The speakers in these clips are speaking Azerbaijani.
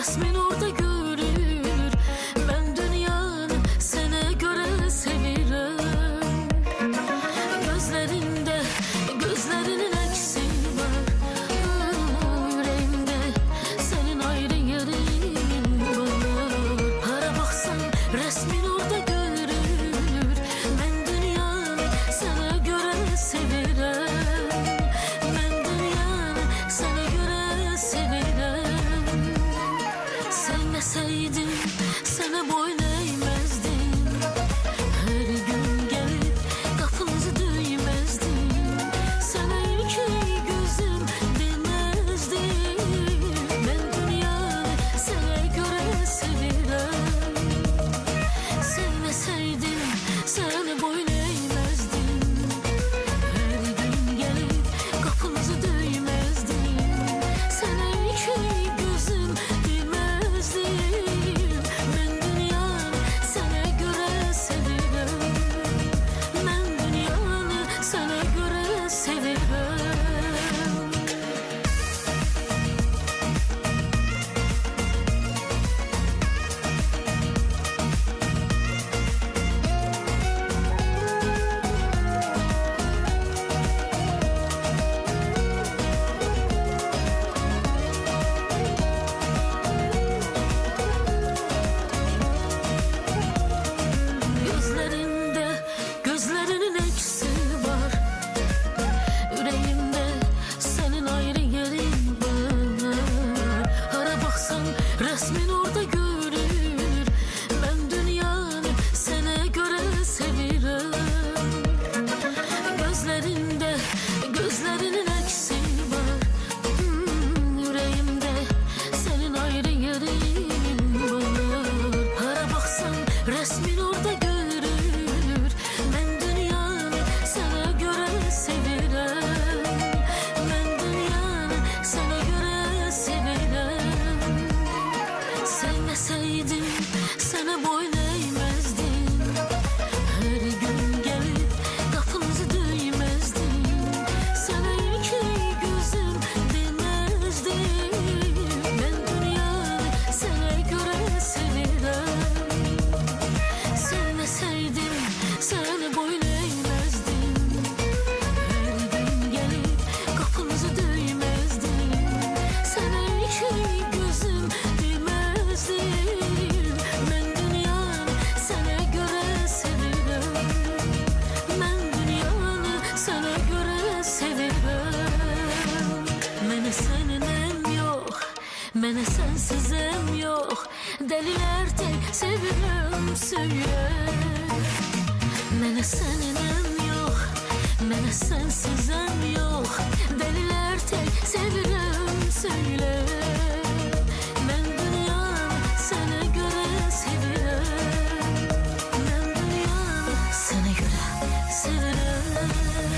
resmin orada görür. Ben dünyanı sana göre seviyorum. Gözlerinde, gözlerinin eksi var. Yüreğimde senin ayrı yerin var. Hara baksan resmin orada görür. Ben dünyanı sana göre seviyorum. Ben dünyanı sana göre seviyorum. Sevmeseydim sana boyun eğmezdim. Her gün gelip kapınızı döymezdim. Sana iki gözüm demezdim. Ben dünyanı sana göre seviyorum. Sevmeseydim sana boyun eğmezdim. Her gün gelip kapınızı döymezdim. Sana iki gözüm demezdim. Ben dünyanı sana göre seviyorum. Ben dünyanı sana göre seviyorum. Gözlerinde, gözlerinin eksi var. Yüreğimde senin ayrı yerin var. Hara baksan resmin orada görür. Ben dünyanı sana göre seviyorum. Gözlerinde, gözlerinin eksi var. Yüreğimde senin ayrı yerin var. Hara baksan resmin orada görür. Ben dünyanı sana göre seviyorum. Ben dünyanı sana göre seviyorum. Sevmeseydim sana boyun eğmezdim. Her gün gelip kapınızı döymezdim. Sana iki gözüm demezdim. Ben dünyanı sana göre seviyorum. Sevmeseydim sana boyun eğmezdim. Her gün gelip kapınızı döymezdim. Sana iki gözüm demezdim. Ben dünyanı sana göre seviyorum. Ben dünyanı sana göre seviyorum. Mene seninem yok, mene sensizim yok. Deliler tek seviyorum söyle. Mene seninem yok, mene sensizim yok. Deliler tek seviyorum söyle. Ben dünyanı sana göre seviyorum. Ben dünyanı sana göre seviyorum.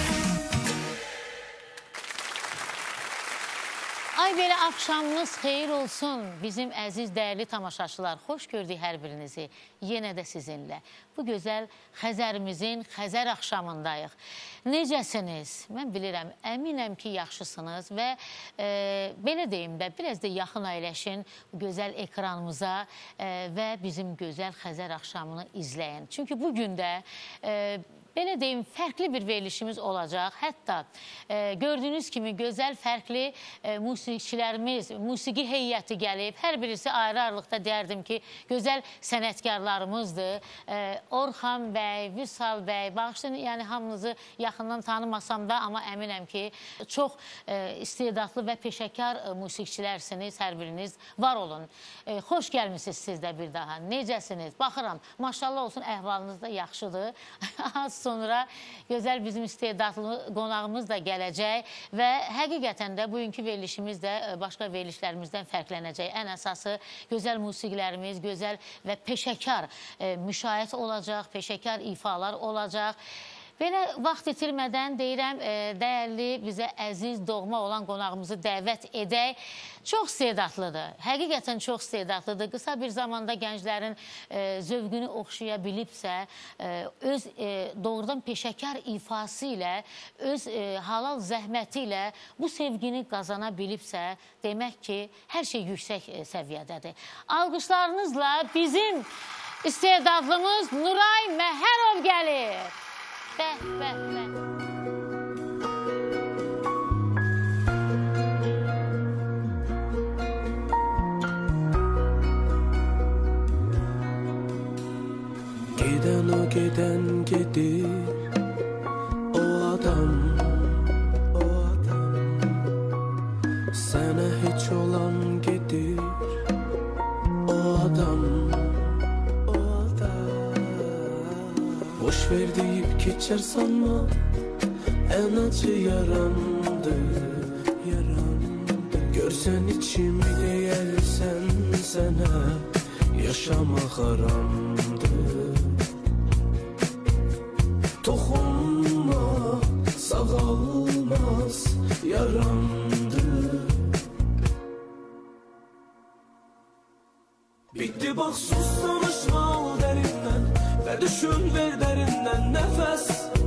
Ay belə axşamınız xeyir olsun bizim əziz dəyərli tamaşaçılar. Xoş gördük hər birinizi yenə də sizinlə. Bu gözəl Xəzərimizin Xəzər axşamındayıq. Necəsiniz? Mən bilirəm, əminəm ki, yaxşısınız və belə deyim də, biraz da yaxın əyləşin bu gözəl ekranımıza və bizim gözəl Xəzər axşamını izləyin. Çünki bugün də belə deyim, fərqli bir verilişimiz olacaq. Hətta gördüyünüz kimi gözəl, fərqli musiqiçilərimiz, musiqi heyəti gəlib. Hər birisi ayrı-ayrılıqda deyərdim ki, gözəl sənətkarlarımızdır. Orxan bəy, Vüsal bəy, bağışlayın, yəni hamınızı yaxından tanımasam da, amma əminəm ki, çox istedadlı və peşəkar musiqiçilərsiniz, hər biriniz var olun. Xoş gəlmişsiniz siz də bir daha. Necəsiniz? Baxıram, maşallah olsun, əhvalınız da yaxşıdır. Az sonra gözəl bizim istedadlı qonağımız da gələcək və həqiqətən də bugünkü verilişimiz də başqa verilişlərimizdən fərqlənəcək. Ən əsası gözəl musiqilərimiz, gözəl və peşəkar müşahidə olacaq, peşəkar ifalar olacaq. Belə vaxt itirmədən deyirəm, dəyərli, bizə əziz, doğma olan qonağımızı dəvət edək. Çox istedadlıdır, həqiqətən çox istedadlıdır. Qısa bir zamanda gənclərin zövqünü oxşaya bilibsə, öz doğrudan peşəkar ifası ilə, öz halal zəhməti ilə bu sevgini qazana bilibsə, demək ki, hər şey yüksək səviyyədədir. Alqışlarınızla bizim istedadlımız Nuray Məhərov gəlir. Bəh, bəh, bəh. Giden o giden gedir, o adam, o adam. Sana hiç olan gedir, o adam, o adam. Boş ver deyip geçer sanma, en acı yaramdı, yaramdı. Görsen içimi değersen sana, yaşamak haramdı. Toxunma, sağalmaz yaramdı. Bitti bak sus danışma al derinden, ve düşün ver derinden nefes.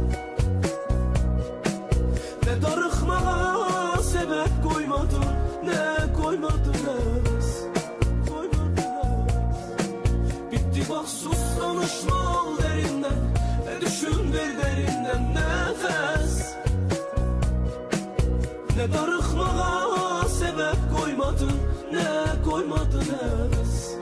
Ne darıxmağa sebep koymadın, ne koymadın heves, koymadın heves. Bitti bak sus danışma al derinden, düşün ver derinden nefes. Ne darıxmağa sebep koymadın, ne koymadın heves.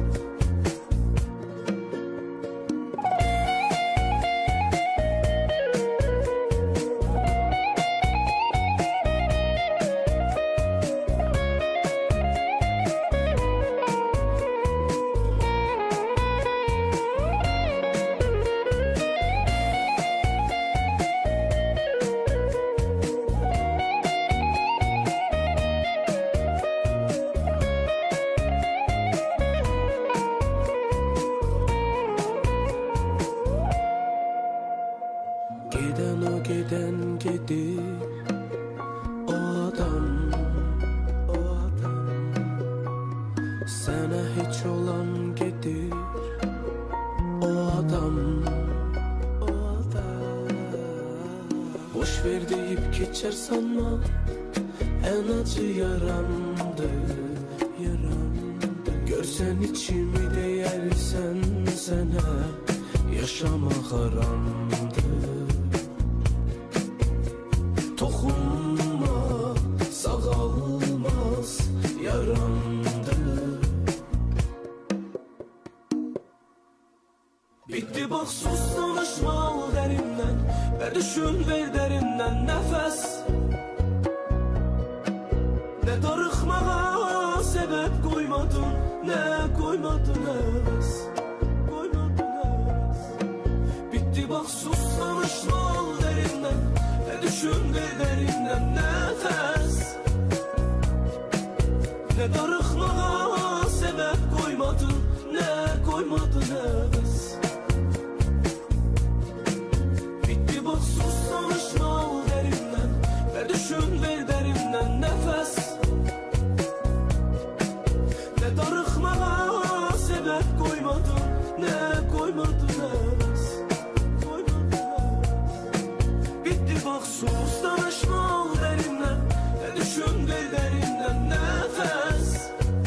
Giden o giden gedir, o adam, o adam. Sana hiç olan gedir, o adam, o adam. Boş ver deyip geçer sanma, en acı yaramdı, yaramdı. Görsen içimi değersen sana, yaşamak haramdı. Toxunma, sağalmaz yaramdı. Bitti bak sus danışma al derinden, ve düşün ver derinden nefes. Ne darıxmağa sebep koymadın, ne koymadın heves, koymadın heves. Bitti bak sus danışma al derinden, düşün ver derinden nefes. Ne darıxmağa sebep koymadın, ne koymadın heves. Bitti bak sus danışma al derinden, ve düşün ver derinden nefes. Ne darıxmağa sebep koymadın, ne koymadın heves, koymadın heves. Bitti bak sus danışma al derinden, düşün ver derinden nefes.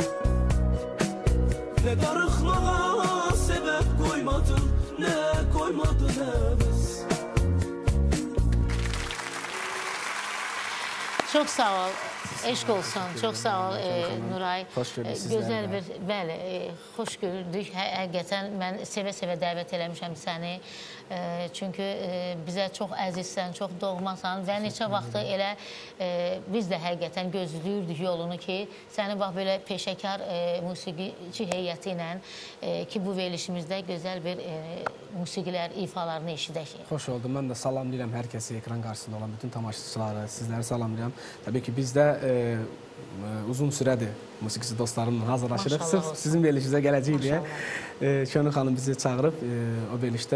Ne darıxmağa sebep koymadın, ne koymadın heves. Çok sağ ol. Eşq olsun. Çox sağ ol Nuray. Xoş gördük sizləri. Gözəl bir, bəli, xoş gördük. Həqiqətən mən sevə-sevə dəvət eləmişəm səni. Çünki bizə çox əzizsən, çox doğmasan və neçə vaxtı elə biz də həqiqətən gözləyirdik yolunu ki, səni bax belə peşəkar musiqiçi heyəti ilə ki, bu verilişimizdə gözəl bir musiqilər, ifalarını eşidək. Xoş oldu. Mən də salamlayıram hər kəsi, ekran qarşısında olan bütün tamaşaçıları, sizləri salamlayıram. Təbii ki, biz də uzun sürədir musiqisi dostlarımla hazırlaşırıq. Sırf sizin verilişinizə gələcəyik deyə Könül xanım bizi çağırıb o verilişdə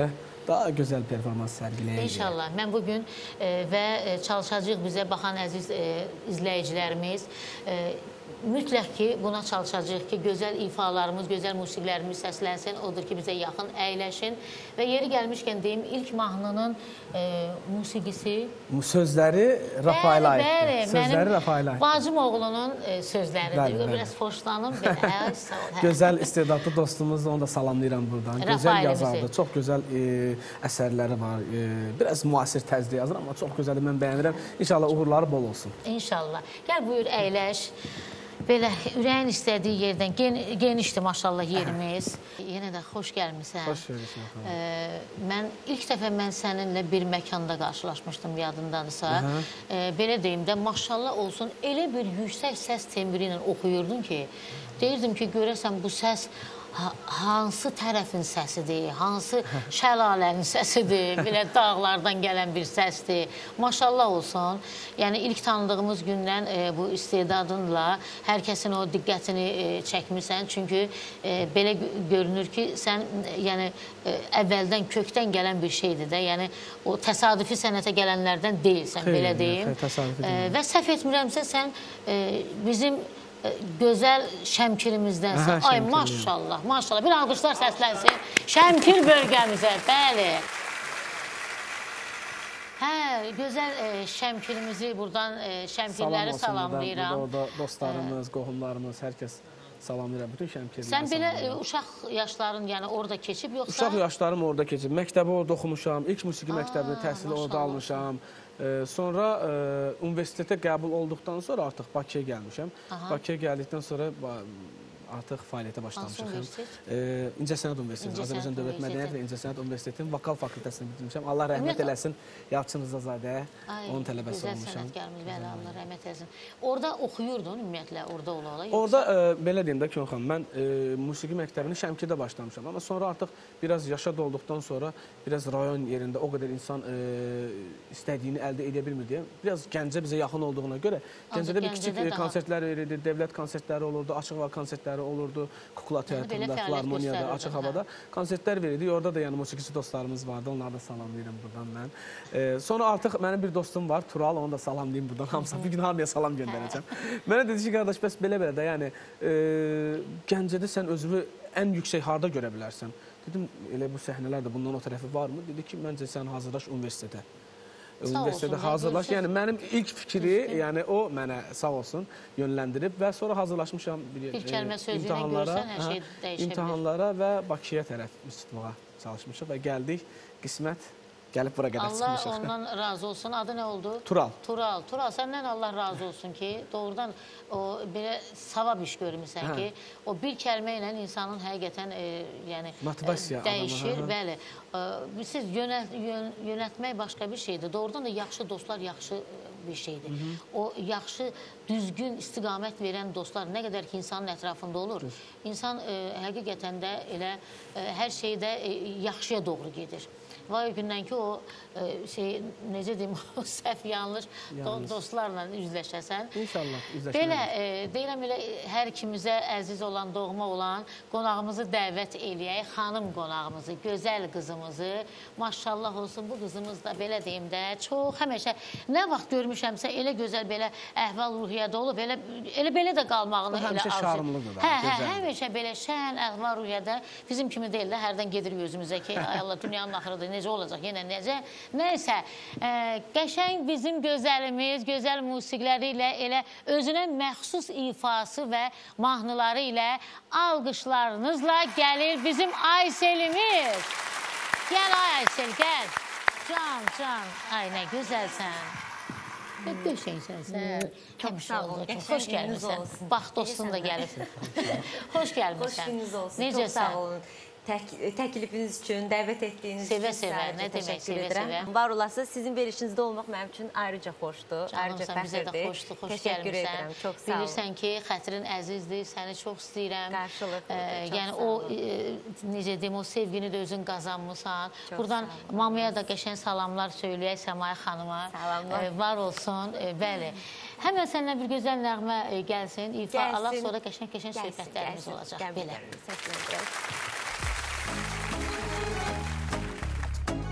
daha gözəl performans sərgiləyəcək. İnşallah. Mən bugün və çalışacağıq bizə baxan əziz izləyicilərimiz. Mütləq ki, buna çalışacağıq ki, gözəl ifalarımız, gözəl musiqilərimiz səslənsin. Odur ki, bizə yaxın əyləşin. Və yeri gəlmişkən deyim, ilk mahnının musiqisi... Sözləri Rafaela aiddir. Bəli, Sözləri Rafaela aiddir. Bacım oğlunun sözləridir. Biraz xoşlanım. Gözəl istedadlı dostumuz, onu da salamlayıram buradan. Gözəl yazardır, çox gözəl əsərləri var. Biraz müasir tərzdə yazır, amma çox gözəl, mən bəyənirəm. İnşallah uğurları bol olsun. İnşallah. Gəl buyur, əyləş. Belə ürəyin istədiyi yerdən, genişdir maşallah yerimiz. Yenə də xoş gəlmişsən. Xoş gəlmişsən. Mən ilk dəfə mən səninlə bir məkanda qarşılaşmışdım, yadındadırsa. Belə deyim də, maşallah olsun, elə bir yüksək səs tembri ilə oxuyurdun ki, deyirdim ki, görəsən bu səs hansı tərəfin səsidir, hansı şəlalənin səsidir, belə dağlardan gələn bir səsdir. Maşallah olsun. Yəni, ilk tanıdığımız gündən bu istedadınla hər kəsin o diqqətini çəkmirsən. Çünki belə görünür ki, sən əvvəldən, kökdən gələn bir şeydir də. Yəni, o təsadüfi sənətə gələnlərdən deyilsən, belə deyim. Və səhv etmirəmsə, sən bizim gözəl Şəmkirimizdənsən. Ay, maşallah, maşallah. Bir alqışlar səslənsin. Şəmkir bölgəmizə, bəli. Hə, gözəl Şəmkirimizi buradan, Şəmkirləri salamlayıram. Orada dostlarımız, qohumlarımız, hər kəs salamlayıram. Bütün Şəmkirləri salamlayıram. Sən belə uşaq yaşların, yəni orada keçib, yoxsa? Uşaq yaşlarım orada keçib. Məktəbi orada oxumuşam. İlk musiqi məktəbini təhsili orada almışam. Sonra universitetə qəbul olduqdan sonra artıq Bakıya gəlmişəm. Bakıya gəldikdən sonra artıq fəaliyyətə başlamışam. İncəsənət Universiteti, Azərbaycan Dövlət Mədəniyyət və İncəsənət Universitetinin vokal fakültəsini bitirmişəm. Allah rəhmət eləsin Yalçın Rızazadəyə, onun tələbəsi olmuşam. Gözəl sənətkarımız, bəli, Allah rəhmət eləsin. Orada oxuyurdun ümumiyyətlə, orada ola-ola? Orada, belə deyim də Kön xanım, mən musiqi məktəbini Şəmkirdə başlamışam. Amma sonra artıq biraz yaşa dolduqdan sonra, biraz rayon yerində o qədər insan istədiyini əldə edə bilmir deyə, biraz Gəncə bizə yaxın olduğuna görə, Gəncədə bir kiçik konsertlər verirdi, dövlət konsertləri olurdu, açıq hava konsertləri olurdu, Kukla Teatrında, Filarmoniyada, açıq havada konsertlər verirdi. Orada da yəni musiqisi dostlarımız vardı, onları da salamlayıram buradan mən. Sonra artıq mənim bir dostum var, Tural, onu da salamlayayım buradan hamısına. Bir gün hamıya salam göndərəcəm. Mənə dedi ki, qardaş, bəs belə-belə də, yəni Gəncədə sən özünü ən yüksək harda görə bilərsən? Dedim, elə bu səhnələr də bundan o tərəfi varmı? Dedi ki, məncə sən hazırlaş universitetə. Universitetə hazırlaş. Yəni, mənim ilk fikri, yəni o mənə sağ olsun yönləndirib və sonra hazırlaşmışam bir kəlmə sözüylə görsən, hər şey dəyişə bilir. İmtahanlara və Bakıya tərəf üst tutmağa çalışmışıq və gəldik, qismət gəlib bura qədər çıxmışıq. Allah ondan razı olsun. Adı nə oldu? Tural. Tural. Tural, səndən Allah razı olsun ki, doğrudan o belə savab iş görmüsən ki, o bir kəlmə ilə insanın həqiqətən dəyişir. Bəli. Siz yönətmək başqa bir şeydir. Doğrudan da yaxşı dostlar yaxşı bir şeydir. O yaxşı, düzgün istiqamət verən dostlar nə qədər ki, insanın ətrafında olur, insan həqiqətən də elə hər şeydə yaxşıya doğru gedir. Var gündən ki, o necə deyim, o səhv yanlış dostlarla üzləşəsən. İnşallah üzləşmək. Belə, deyirəm elə hər ikimizə əziz olan, doğma olan qonağımızı dəvət eləyək, xanım qonağımızı, gözəl qızımızı. Maşallah olsun, bu qızımız da belə deyim də, çox həmişə nə vaxt görmüşəmsə elə gözəl, belə əhval-ruhiyyədə olub, elə belə də qalmağını elə arzu. Həmişə şarmlıdır da. Həmişə belə şən, əhval-ruhiyyədə bizim kimi deyil də, hərdən gedir özümüzə ki, ay Allah, dünyanın axırıdır, necə olacaq, yenə necə? Nəysə, qəşəng bizim gözəlimiz, gözəl musiqiləri ilə elə özünə məxsus ifası və mahnıları ilə alqışlarınızla gəlir bizim Ayselimiz. Gəl Aysel, gəl. Can, ay nə gözəlsən. Nə döşəksən sən. Çox sağ olun. Xoş gəlmişsən. Bax, dostun da gəlib. Xoş gəlmişsən. Xoş gününüz olsun. Çox sağ olun. Təklifiniz üçün, dəvət etdiyiniz üçün sevə-sevə, nə demək sevə-sevə. Var olası, sizin verilişinizdə olmaq mənim üçün ayrıca xoşdur, ayrıca fəxirdir. Bizə də xoşdur, xoş gəlmişsən. Çox sağ olun. Bilirsən ki, xətrin əzizdir, səni çox istəyirəm. Qarşılıqlı, çox yəni, sağ olun. Necə deyim, o sevgini də özün qazanmışsan. Buradan mamaya da qəşəng salamlar söyləyək Səmaya xanıma. Salamlar. Var olsun, bəli. Həmən səndən bir gözəl nəğmə gəlsin, ifa Allah, sonra qəşəng söhbətlərimiz olacaq. Belə.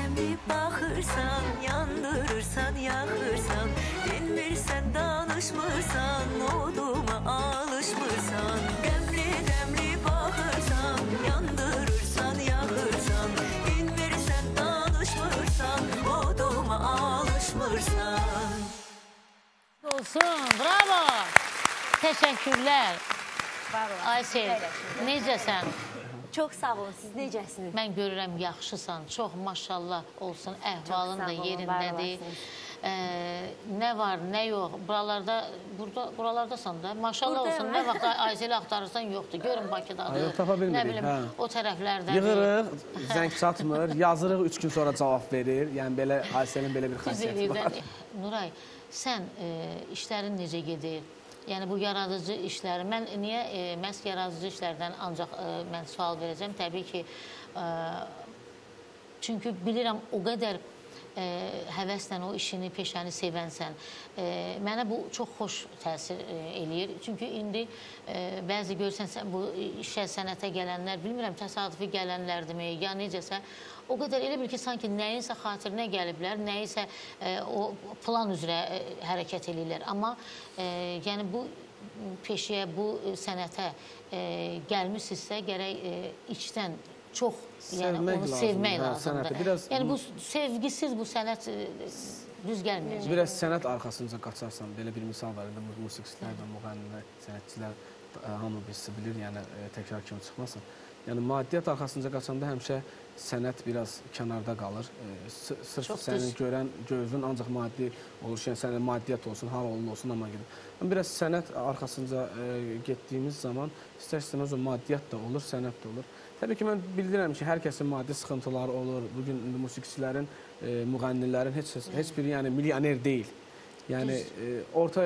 demli baxırsan, yandırırsan, yaxırsan, dinmirsən, danışmırsan, oduma alışmırsan. Demli baxırsan, yandırırsan, yaxırsan, dinmirsən, danışmırsan, oduma alışmırsan. Olsun, bravo. Teşekkürler. Var olun. Aysel, necəsən? Çox sağ olun. Siz necəsiniz? Mən görürəm yaxşısan, çox maşallah olsun, əhvalın Çox da sağ olun, yerindədir. var Nə var, nə yox, buralardasan da, maşallah olsun, nə vaxt Ayseli axtarırsan yoxdur, görün Bakıdadır, Yox, tapa bilmirik, nə bilim, hə. o tərəflərdədir. Yığırıq, zəng çatmır, yazırıq 3 gün sonra cavab verir. Yəni belə Ayselin belə bir xasiyyəti var. Nuray, sən işlərin necə gedir? Yəni bu yaradıcı işləri, mən niyə məhz yaradıcı işlərdən ancaq mən sual verəcəm? Təbii ki, çünki bilirəm o qədər həvəslə o işini, peşəni sevənsən. Mənə bu çox xoş təsir eləyir. Çünki indi bəzi görsən bu işə, sənətə gələnlər, bilmirəm təsadüfi gələnlərdirmi, ya necəsə, o qədər elə bil ki, sanki nəyinsə xatirinə gəliblər, nəyisə o plan üzrə hərəkət edirlər. Amma yəni bu peşəyə, bu sənətə gəlmişsinizsə, gərək içdən çox onu sevmək lazımdır. Yəni bu sevgisiz bu sənət düz gəlməyəcək. Biraz sənət arxasınca qaçarsan, belə bir misal var. Musiqistlər və müğənnilər, sənətçilər hamı bilsə bilir, yəni təkrar kimi çıxmasın. Yəni maddiyyat arxasınca qaçanda həmişə sənət biraz kənarda qalır. Sırf səni görən gözün ancaq maddi olur, yəni sənə maddiyyat olsun, har olsun, amma gedir. Biraz sənət arxasınca getdiyimiz zaman istər-istəməz o maddiyyat da olur, sənət də olur. Təbii ki, mən bildirəm ki, hər kəsin maddi sıxıntıları olur. Bugün musiqiçilərin, müğənnilərin heç biri yəni milyoner deyil. Yəni orta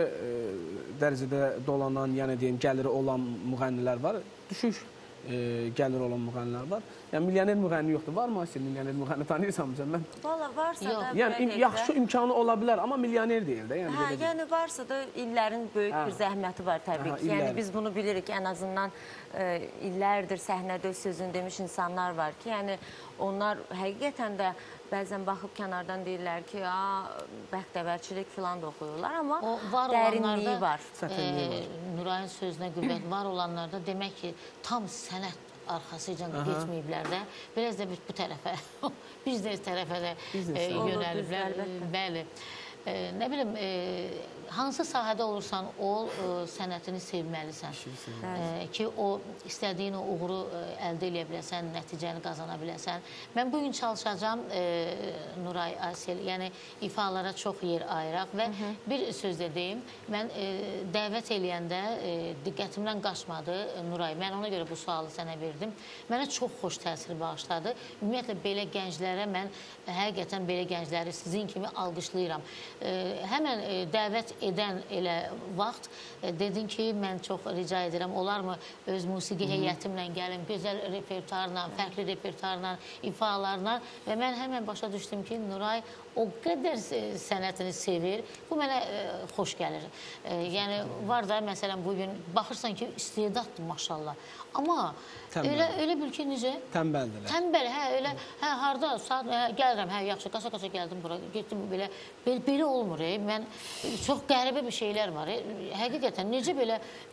dərəcədə dolanan, yəni deyim, gəliri olan müğənnilər var, düşük gəlir olan müğənnilər var. Yəni milyoner müğənni yoxdur. Var mı Aysel milyoner müğənni tanıyırsan mən? Valla varsa da yəni yaxşı imkanı ola bilər, amma milyoner deyil də. Yəni varsa da illərin böyük bir zəhməti var təbii ki. Yəni biz bunu bilirik, ən azından illərdir səhnədə sözünü demiş insanlar var ki, yəni onlar həqiqətən də bəzən baxıb kənardan deyirlər ki, bəxtəvərçilik filan da oxuyurlar, amma dərinliyi var. Nurayın sözünə qüvvət var olanlarda demək ki, tam sənət arxasıca geçməyiblər də. Biraz da bu tərəfə, biznes tərəfə də yönəliblər. Bəli. Nə bilim, hansı sahədə olursan ol, sənətini sevməlisən ki, o istədiyin o uğuru əldə edə biləsən, nəticəni qazana biləsən. Mən bugün çalışacağım Nuray, Aysel, yəni ifalara çox yer ayıraq və bir söz də deyim, mən dəvət eləyəndə diqqətimdən qaçmadı Nuray, mən ona görə bu sualı sənə verdim. Mənə çox xoş təsir bağışladı. Ümumiyyətlə, belə gənclərə mən həqiqətən belə gəncləri sizin kimi alqışlayıram. Həmən dəvət edən elə vaxt dedin ki, mən çox rica edirəm, olarmı öz musiqi heyətimlə gəlim, gözəl repertuarla, fərqli repertuarla, ifalarla və mən həmən başa düşdüm ki, Nuray o qədər sənətini sevir, bu mənə xoş gəlir. Yəni, var da, məsələn, bugün baxırsan ki, istedaddır, maşallah. Amma elə bil ki, necə? Tənbəldirlər. Tənbəl, elə, harada, saat, gəlirəm, yaxşı, qaça-qaça gəldim bura, getdim, belə olmur, mən, çox qəribə bir şeylər var, həqiqətən, necə belə,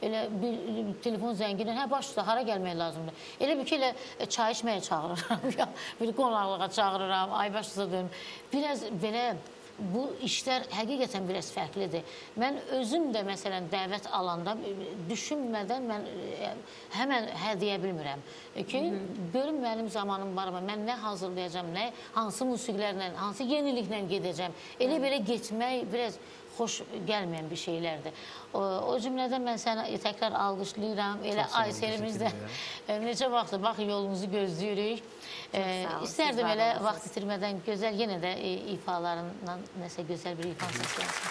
telefon zənginlə, baş üstə, hara gəlmək lazımdır? Elə bil ki, çay içməyə çağırıram, bir qonaqlığa çağırıram, ay baş üstə dönüm, biraz belə, bu işlər həqiqətən biraz fərqlidir. Mən özüm də, məsələn, dəvət alanda düşünmədən mən həmən deyə bilmirəm ki, görüm mənim zamanım var mı, mən nə hazırlayacam, hansı musiqilərlə, hansı yeniliklə gedəcəm. Elə belə getmək biraz xoş gəlməyən bir şeylərdir. O cümlədən mən sənə təkrar alqışlayıram. Elə Ayselimiz də necə vaxtdır, bax, yolumuzu gözləyirik. İstərdim elə vaxt itirmədən gözəl, yenə də ifalarından nəsə gözəl bir ifa səslənsin.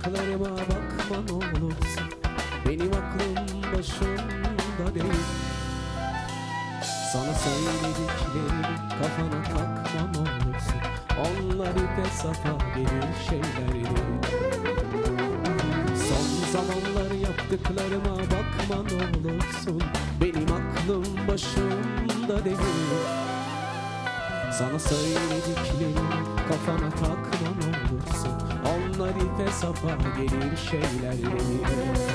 yaptıklarıma bakma ne olursun. Benim aklım başımda değil. Sana söylediklerimi kafana takma ne olursun. Onlar ipe sapa gelir şeyler değil. Son zamanlar yaptıklarıma bakma ne olursun. Benim aklım başımda değil. Sana söylediklerimi kafana takma ne olursun. Onlar ipe sapa gelir şeyler değil.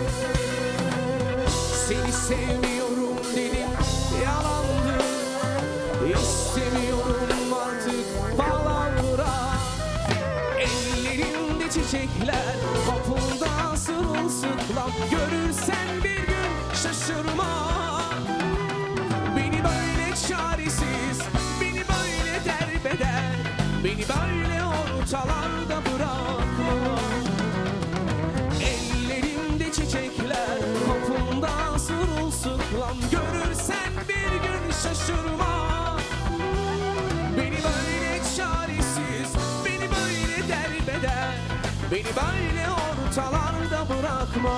Seni sevmiyorum dedim, yalandı. İstemiyorum artık palavra. Ellerimde çiçekler, kapımda sırılsıklam. Görürsen bir gün şaşırma. Beni böyle çaresiz, beni böyle derbeder, beni böyle ortalarda bırakma. Ellerimde çiçekler, kapımda sırılsıklam. Görürsen bir gün şaşırma. Beni böyle çaresiz, beni böyle derbeder, beni böyle ortalarda bırakma.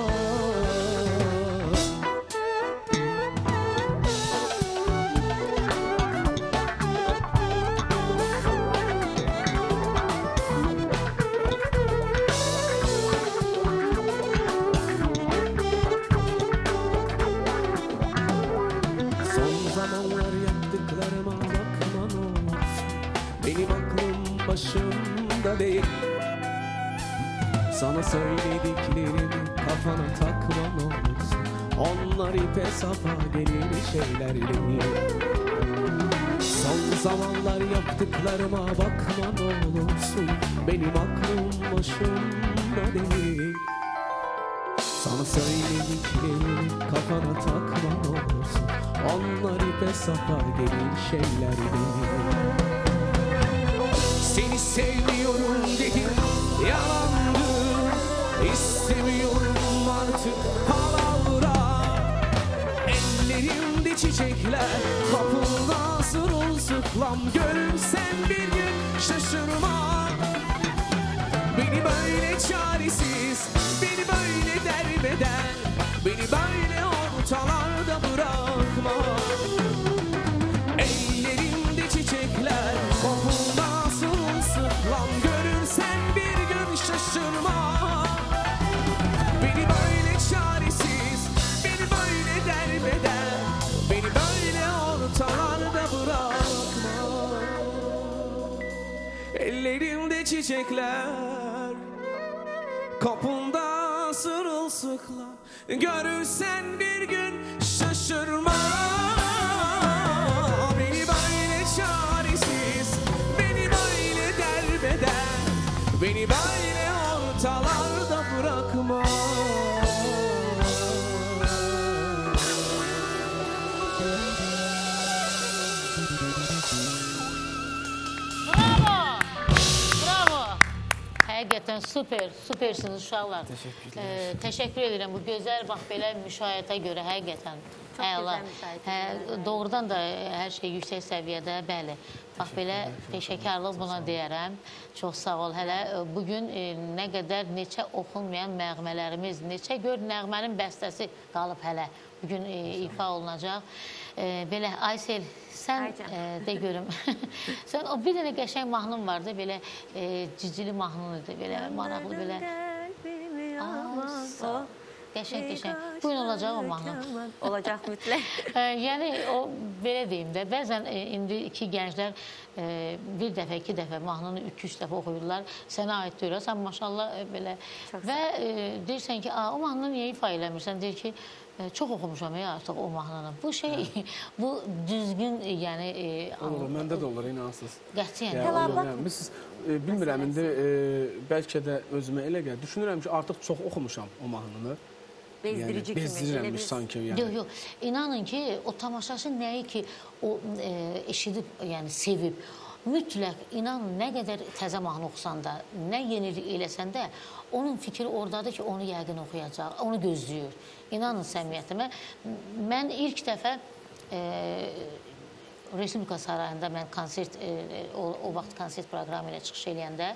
Son zamanlar yaptıklarıma bakma ne olursun. Benim aklım başımda değil. Sana söylediklerimi kafana takma ne olursun. Onlar ipe sapa gelir şeyler değil. Son zamanlar yaptıklarıma bakma ne olursun. Benim aklım başımda değil. Sana söylediklerimi kafana takma ne olursun. Onlar ipe sapa gelir şeyler değil. Seni sevmiyorum dedim, yalandı. İstemiyorum artık palavra. Ellerimde çiçekler, kapımda sırılsıklam. Görürsen bir gün şaşırma. Beni böyle çaresiz, beni böyle derbeder, beni böyle ortalarda bırakma. Ellerimde çiçekler, kapımda sırılsıklam. Görürsen bir gün şaşırma. Beni böyle çaresiz, beni böyle derbeder, beni böyle ortalarda bırakma. Ellerimde çiçekler, kapımda sırılsıklam. Görürsen bir gün şaşırma. Beni böyle çaresiz, beni böyle derbeder, beni böyle ortalarda bırakma. Bravo! Bravo! Həqiqətən süpersiniz uşaqlar. Təşəkkürlər. Təşəkkür edirəm bu gözəl bax belə müşahidə görə həqiqətən. Əla. Doğrudan da hər şey yüksək səviyyədə, bəli. Bax belə peşəkarlıq buna deyərəm. Çox sağ ol. Hələ bugün nə qədər neçə oxunmayan nəğmələrimiz, neçə gör nəğmənin bəstəsi qalıb hələ. Bugün ifa olunacaq. Belə Aysel, sən de görüm. Sən o bir dənə qəşəng mahnın vardı, belə cicili mahnın idi, belə maraqlı, belə. Qəşəng. Bugün olacaq o mahnı. Olacaq mütləq. Yəni o belə deyim də, bəzən indiki gənclər bir dəfə, iki dəfə mahnını 2-3 dəfə oxuyurlar. Sənə aid deyirlər, sən maşallah belə. Və deyirsən ki, o mahnını niyə ifa eləmirsən? Deyir ki, çox oxumuşam ya artıq o mahnını. Bu şey, bu düzgün, yəni... Olur, məndə də olur, inansız. Qətiyyən. Siz bilmirəm, indi bəlkə də özümə elə gəlir. Düşünürəm ki, artıq çox oxumuşam o mahnını. Bezdirici kimi. Bezdirirəmiş sanki. Yox. İnanın ki, o tamaşaçı nəyi ki, o eşidib, yəni sevib, mütləq, inanın, nə qədər təzə mahnı oxusan da, nə yenilik eləsən də, onun fikri oradadır ki, onu yəqin oxuyacaq, onu gözləyir. İnanın səmiyyətimə. Mən ilk dəfə Respublika Sarayında mən konsert, o vaxt konsert proqramı ilə çıxış eləyəndə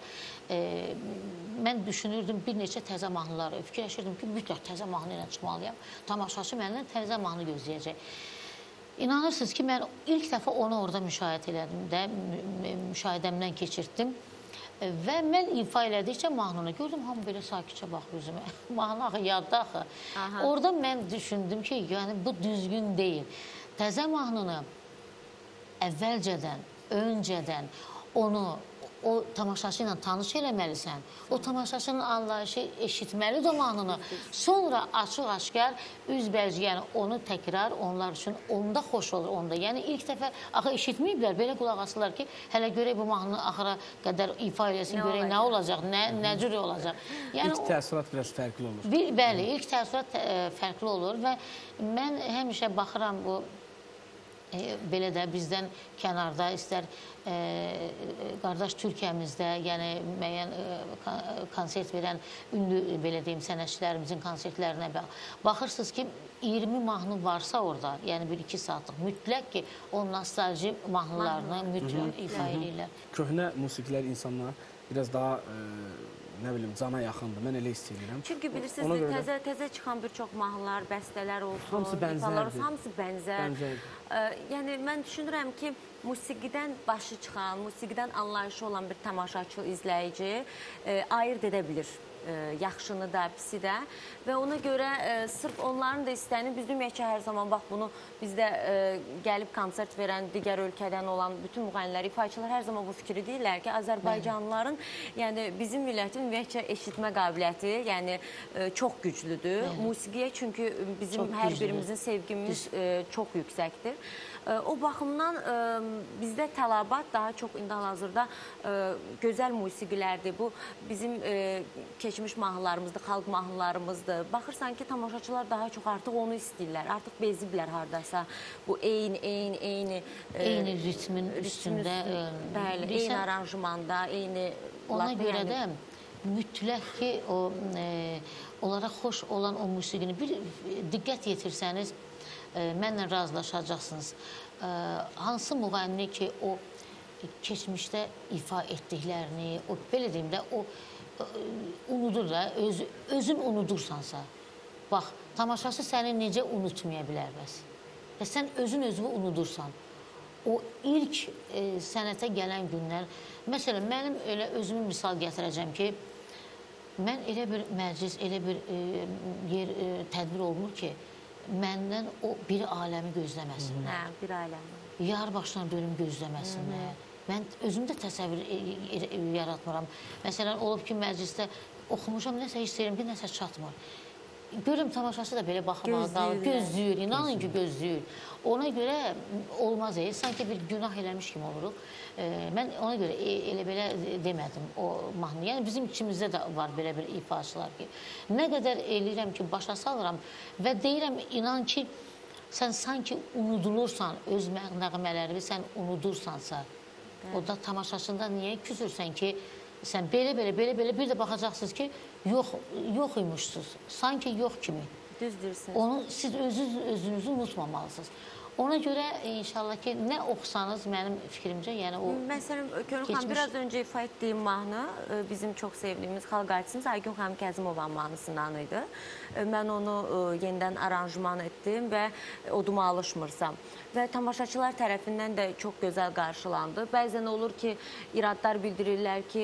mən düşünürdüm bir neçə təzə mahnıları, fikirləşirdim ki, mütləq təzə mahnı ilə çıxmalıyam. Tamaşaçı məndən təzə mahnı gözləyəcək. İnanırsınız ki, mən ilk dəfə onu orada müşahidə elədim də, müşahidəmdən keçirtdim. Və mən ifa elədikcə mahnını gördüm, hamı belə sakitcə baxır üzümə. Mahnı axı, yadda axı. Orada mən düşündüm ki, yəni bu düzgün deyil. Təzə mahnını əvvəlcədən, öncədən onu o tamaşaçı ilə tanış eləməlisən. O tamaşaçının anlayışı eşitməlidir o mahnını. Sonra açıq-aşkar üzbərci, yəni onu təkrar onlar üçün onda xoş olur onda. Yəni ilk dəfə axı eşitməyiblər, belə qulaq asırlar ki, hələ görək bu mahnını axıra qədər ifa eləsin, görək nə olacaq, nə cür olacaq. Yəni İlk təəssürat biraz fərqli olur. Bəli, ilk təəssürat fərqli olur və mən həmişə baxıram bu belə də bizdən kənarda istər qardaş Türkiyəmizdə, yəni müəyyən konsert verən ünlü, belə deyim, sənətçilərimizin konsertlərinə baxırsınız ki, 20 mahnı varsa orada, yəni 1-2 saatlıq, mütləq ki, o nostalji mahnılarını mütləq ifa edirlər. Köhnə musiqilər insanlar biraz daha nə bilim, cana yaxındır. Mən elə istəyirəm. Çünki bilirsiniz, təzə çıxan bir çox mahnılar, bəstələr olsun, hamısı bənzərdir. Hamısı bənzər. Yəni, mən düşünürəm ki, musiqidən başı çıxan, musiqidən anlayışı olan bir tamaşaçı, izləyici ayırt edə bilir. Yaxşını da, pisi də və ona görə sırf onların da istəyini biz deməyək ki, hər zaman bax bunu bizdə gəlib konsert verən digər ölkədən olan bütün müğənnilər, ifaçılar hər zaman bu fikri deyirlər ki, Azərbaycanlıların, yəni bizim millətin ümumiyyətcə eşitmə qabiliyyəti, yəni çox güclüdür. Musiqiyə çünki bizim hər birimizin sevgimiz çox yüksəkdir. O baxımdan bizdə tələbat daha çox indi hal-hazırda gözəl musiqilərdir. Bu bizim keçmiş mahnılarımızdır, xalq mahnılarımızdır. Baxırsan ki, tamaşaçılar daha çox artıq onu istəyirlər. Artıq beziblər hardasa. Bu eyni ritmin üstündə. Bəli, eyni aranjmanda, eyni... Ona görə də mütləq ki, onlara xoş olan o musiqini bir diqqət yetirsəniz, mənlə razılaşacaqsınız. Hansı müğənni ki, o keçmişdə ifa etdiklərini, belə deyim də, o unudur da, özün unudursansa, bax, tamaşaçı səni necə unutmaya bilər bəs? Və sən özünü unudursan, o ilk sənətə gələn günlər, məsələn, mənim elə özümü misal gətirəcəm ki, mən elə bir məclis, elə bir yer, tədbir olmur ki, məndən o bir aləmi gözləməsinlər. Hə, bir aləmi. Yar başdan bölüm gözləməsinlər. Mən özümdə təsəvvür yaratmıram. Məsələn, olub ki, məclisdə oxumuşam, nəsə istəyirəm ki, nəsə çatmır. Görüm, tamaşası da belə baxmağa qalır, gözləyir, inanın ki, gözləyir. Ona görə olmaz, sanki bir günah eləmiş kimi oluruq. Mən ona görə elə-belə demədim o mahnı. Yəni, bizim içimizdə də var belə bir ifaçılar ki, nə qədər eləyirəm ki, başa salıram və deyirəm, inan ki, sən sanki unudulursan, öz nəğmələrimi sən unudursansa, o da tamaşasında niyə küsürsən ki, sən belə bir də baxacaqsınız ki, yox imişsiniz, sanki yox kimi. Düzdürsünüz. Onu siz özünüzü unutmamalısınız. Ona görə inşallah ki, nə oxusanız mənim fikrimcə, yəni o... Məsələn, Könül xanım, biraz öncə ifa etdiyim mahnı bizim çox sevdiyimiz xalq artistimiz Aygün xanım Kəzimovanın mahnısından idi. Mən onu yenidən aranjman etdim və oduma alışmırsam. Və tamaşaçılar tərəfindən də çox gözəl qarşılandı. Bəzən olur ki, iradlar bildirirlər ki,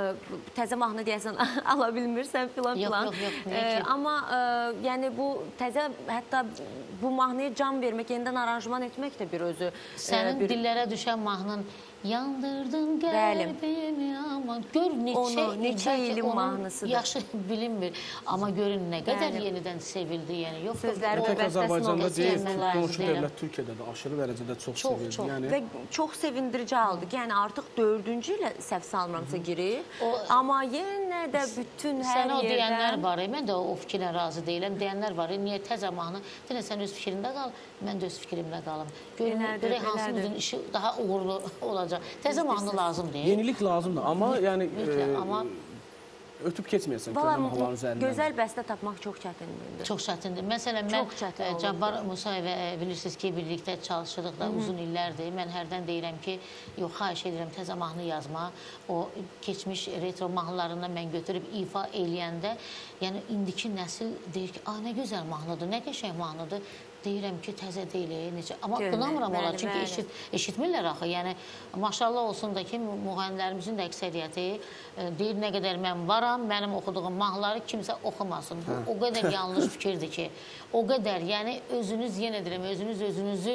təzə mahnı deyəsən ala bilmirsən filan. Yox, niyə ki? Amma yəni bu təzə, hətta bu mahnıya can vermək, yenidən aranjman etmək də bir özü... Sənin dillərə düşən mahnın yandırdın qəlbimi, amma gör neçə ilin mahnısıdır. Yaxşı bilinmir, amma görün nə qədər yenidən sevildi, yəni yox. Sözləri Tək Azərbaycanda deyil, qonşu dövlət Türkiyədə də aşırı dərəcədə çox sevildi. Və çox sevindirici aldı ki, yəni artıq 4-cü ilə səhv salmıramsa girir, amma yenə də bütün hər yerdən... Sən o deyənlər var, mən də o fikirlə razı deyiləm, deyənlər var, niyə təzə mahnı, deyən sən öz fikrində qal, mən də öz fikrimlə qalım. Görək hansımızın işi daha uğurlu olacaq. Təzə mahnı lazım deyil. Yenilik lazımdır, amma yəni ötüb keçməyəsən Valla köhnə mahnıların üzərindən. gözəl bəstə tapmaq çox çətindir. Çox çətindir. Məsələn, Çox çətin mən olurdu. Cabbar Musayevə bilirsiniz ki, birlikdə çalışırıq da uzun illərdir. Mən hərdən deyirəm ki, yox, xahiş edirəm təzə mahnı yazma. O keçmiş retro mahnılarından mən götürüb ifa eləyəndə, yəni indiki nəsil deyir ki, nə gözəl mahnıdır, nə qəşəng mahnıdır. Deyirəm ki, təzə deyil, necə. Amma qınamıram onlar, çünki eşitmirlər axı. Yəni, maşallah olsun da ki, müğənnilərimizin də əksəriyyəti deyir, nə qədər mən varam, mənim oxuduğum mahnıları kimsə oxumasın. Bu, o qədər yanlış fikirdir ki, o qədər, yəni özünüz, yenə deyirəm, özünüzü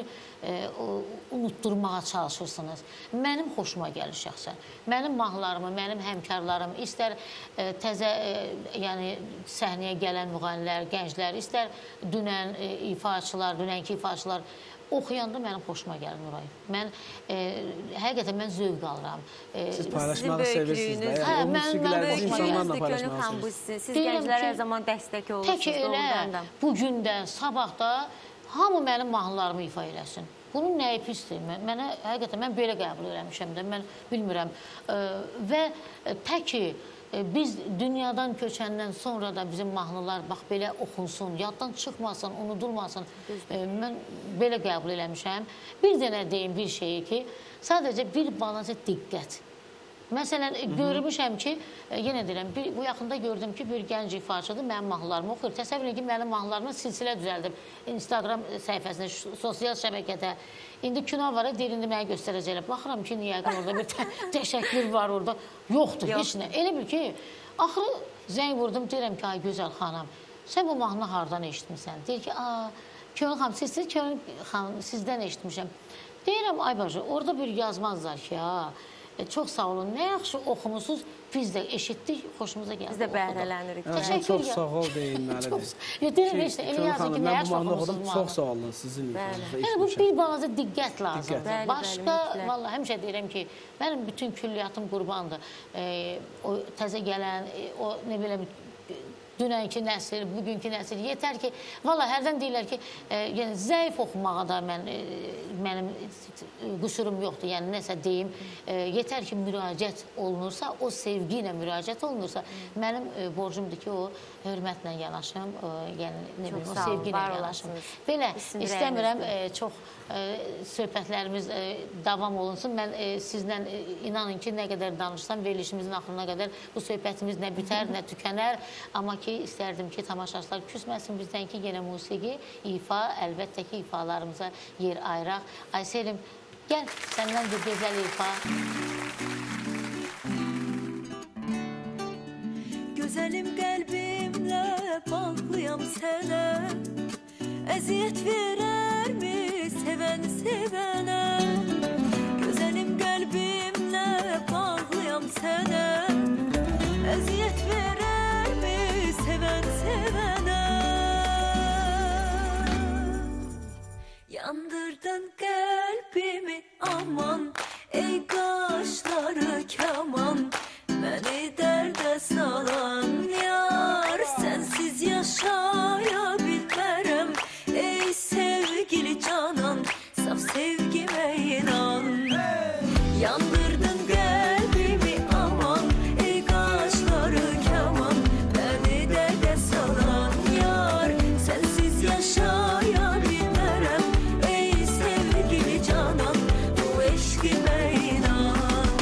unutturmağa çalışırsınız. Mənim xoşuma gəlir şəxsən. Mənim mahnılarımı, mənim həmkarlarım, istər təzə, yəni səhnəyə gələn müğənnilər, gənclər, istər dünən ifaçılar, dünənki ifaçılar oxuyanda mənim xoşuma gəlir Nuray. Mən həqiqətən mən zövq alıram. Siz paylaşmağı sevirsiniz də. O musiqilərinizi insanlarla paylaşmağı sevirsiniz. Siz gənclərə hər zaman dəstək olursunuz. Tək elə bugündə, sabahda hamı mənim mahnılarımı ifa eləsin. Bunun nəyi pisdir? Mənə həqiqətən mən belə qəbul eləmişəm də, mən bilmirəm. Və tək ki, biz dünyadan köçəndən sonra da bizim mahnılar bax belə oxunsun, yaddan çıxmasın, unudulmasın. Mən belə qəbul eləmişəm. Bir dənə deyim bir şeyi ki, sadəcə bir balaca diqqət. Məsələn, görmüşəm ki, yenə deyirəm, bu yaxında gördüm ki, bir gənc ifaçıdır, mənim mahnılarımı oxuyur. Təsəvvür edin ki, mənim mahnılarımı silsilə düzəldim. Instagram səhifəsində, sosial şəbəkədə. İndi kino var, deyir, indi mənə göstərəcəklər. Baxıram ki, yəqin orada bir təşəkkür var orada. Yoxdur, heç nə. Elə bil ki, axırı zəng vurdum, deyirəm ki, ay gözəl xanım, sən bu mahnını hardan eşitmirsən? Deyir ki, Könül xanım, sizdən eşitmişəm. Deyirəm, ay bacı, orada bir yazmazlar ki, çox sağ olun, nə yaxşı oxumusunuz, biz də eşitdik, xoşumuza gəldi. Biz də bəhrələnirik. Çox sağ ol deyilməlidir. Deyirəm, işte, elə yazın ki, nə yaxşı oxumusunuz. Çox sağ olun, sizin ifanızda eşitmişəm. Bu bir balaca diqqət lazımdır. Başqa, valla həmişə deyirəm ki, mənim bütün külliyyatım qurbandır. O təzə gələn, o nə biləm, dünənki nəsil, bugünkü nəsil. Yetər ki, valla hərdən deyirlər ki, yəni zəif oxumağa da mənim qüsurum yoxdur. Yəni nəsə deyim, yetər ki, müraciət olunursa, o sevgi ilə müraciət olunursa, mənim borcumdur ki, o hörmətlə yanaşım, yəni nə bilim, o sevgi ilə yanaşım. Belə istəmirəm, çox söhbətlərimiz davam olunsun. Mən sizlə inanın ki, nə qədər danışsam, verilişimizin axırına qədər bu söhbətimiz nə bitər, nə tükənər. Amma ki, istərdim ki, tamaşaçılar küsməsin bizdən ki, yenə musiqi, ifa, əlbəttə ki, ifalarımıza yer ayıraq. Ayselim, gəl, səndən bir gözəl ifa. Gözəlim qəlbimlə bağlıyam sənə, əziyyət verərmi sevən sevənə? Gözəlim qəlbimlə bağlıyam sənə, əziyyət verərmi sevən sevənə? Yandırdın qəlbimi aman, ey qaşları kaman, məni dərdə salan yar, sənsiz yaşaya bilmərəm, ey sevgili canan, saf sevgimə inan. Yandırdın qəlbimi aman, ey qaşları kaman, məni dərdə salan yar, sənsiz yaşaya bilmərəm, ey sevgili canan, bu eşqimə inan.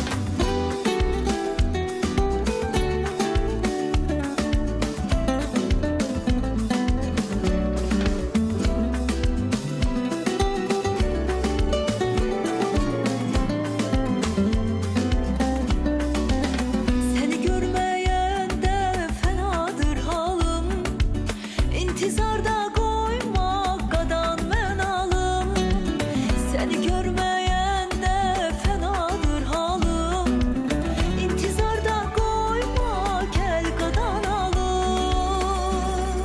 Səni görməyəndə fənadır halım, İntizarda qoymaq qadan mən alım. Səni görməyəndə fənadır halım, İntizarda qoymaq gəl qadan alım.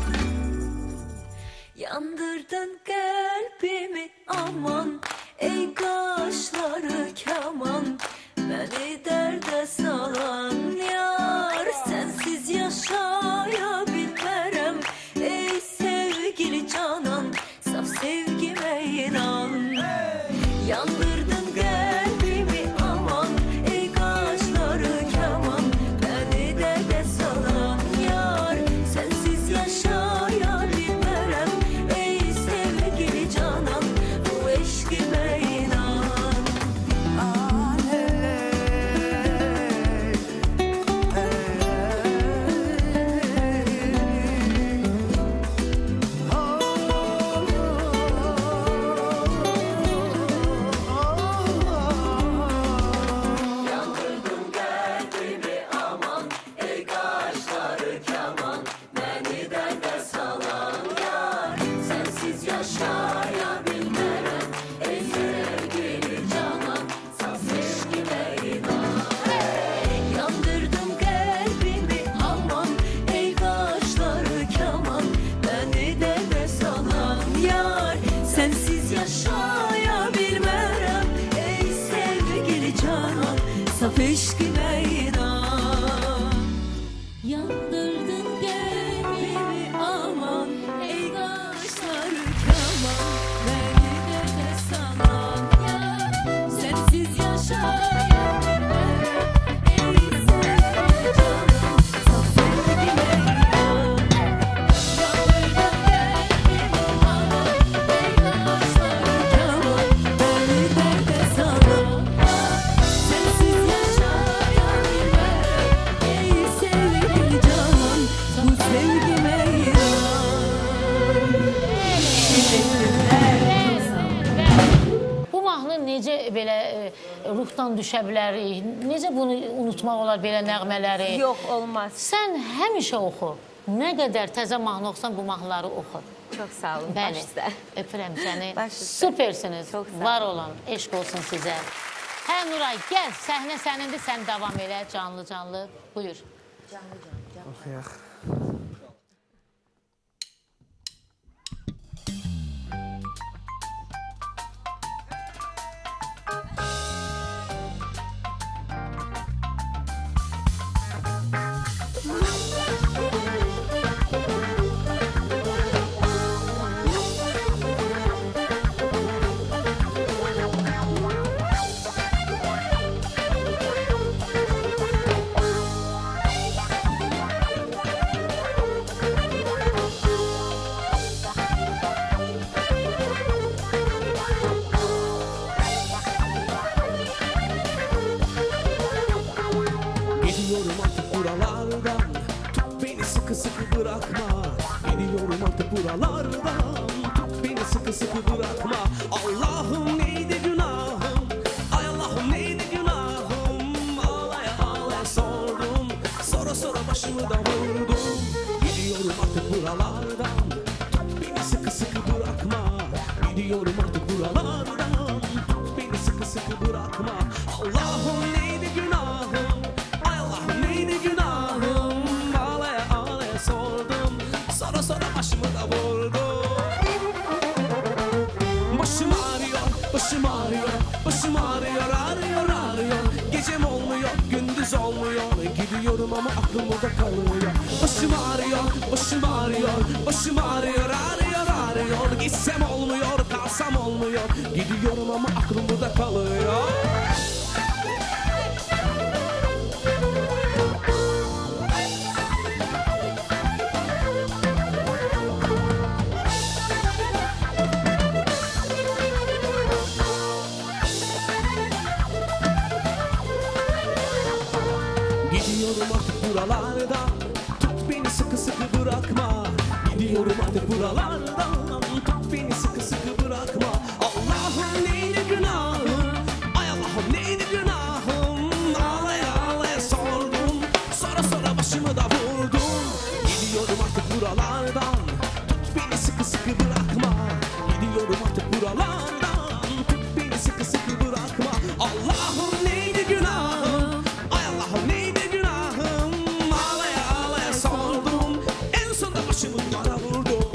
Yandırdın qəlbimi aman, ey qaşları kaman, məni dərdə salan yar, sənsiz yaşaya bilmərəm, ey sevgili canan, saf sevgimə inan. Yandırdın qəlbimi aman, ey qaşları kaman, məni dərdə eşkine inan. Yandırdın kalbimi aman, ey kaşları kaman, beni de salan ya. Sensiz yaşayamam, ey sevgili canım, saf sevgime inan. Yandırdın kalbimi aman, ey kaşları kaman, beni de salan ya. Sensiz yaşayamam, ey sevgili canım, bu sevgime inan. Bu mahnı necə belə ruhdan düşə bilər? Necə bunu unutmaq olar belə nəğmələri? Yox, olmaz. Sən həmişə oxu. Nə qədər təzə mahnı oxusan bu mahnıları oxu. Çox sağ olun. Bəli. Baş üstə. Öpürəm səni. Baş üstə. Süpersiniz. Çox sağ olun. Var olun. Eşq olsun sizə. Hə Nuray, gəl. Səhnə sənindir. Sən davam elə canlı-canlı. Buyur. Oxuyaq. Gidiyorum artık buralardan, tut beni sıkı sıkı bırakma. Gidiyorum artık buralardan, tut beni sıkı sıkı bırakma. Allah'ım neydi günahım, ay Allah'ım neydi günahım. Ağlaya ağlaya sordum, sonra sonra başımı da vurdum. Gidiyorum artık buralardan, tut beni sıkı sıkı bırakma. Gidiyorum artık buralardan, tut beni sıkı sıkı bırakma. Allah'ım neydi günahım, ay Allah'ım neydi günahım. Ağlaya ağlaya sordum, sonra sonra başımı da vurdum. Başım ağrıyor, başım ağrıyor, başım ağrıyor, ağrıyor, ağrıyor. Gecem olmuyor, gündüz olmuyor. Gidiyorum ama aklım burada kalıyor. Başım ağrıyor, başım ağrıyor, başım ağrıyor, ağrıyor, ağrıyor. Gitsem olmuyor, kalsam olmuyor. Gidiyorum ama aklım burada kalıyor. Gidiyorum artık buralardan, tut beni sıkı sıkı bırakma. Gidiyorum artık buralardan, tut beni sıkı sıkı bırakma. Allah'ım neydi günahım, ay Allah'ım neydi günahım. Ağlaya ağlaya sordum, sonra sonra başımı da vurdum. Gidiyorum artık buralardan, tut beni sıkı sıkı bırakma. Gidiyorum artık buralardan, tut beni sıkı sıkı bırakma. Allah'ım neydi günahım, ay Allah'ım neydi günahım. Ağlaya ağlaya sordum, en sonunda başımı duvara vurdum.